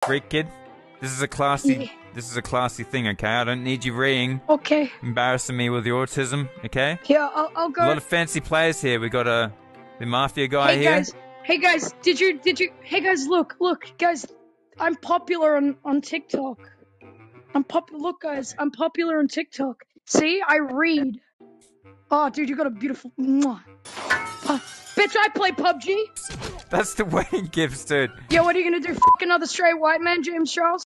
Ree Kid, this is a classy thing, okay? I don't need you reeing. Okay. Embarrassing me with your autism, okay? Yeah, I'll go. A lot of fancy players here. We got the mafia guy here. Hey guys, hey guys, look, guys, I'm popular on TikTok. Look guys, I'm popular on TikTok. See, I read. Oh, dude, you got a beautiful. Mwah. Bitch, I play PUBG. That's the wedding gifts, dude. Yeah, what are you gonna do? Fuck another straight white man, James Charles?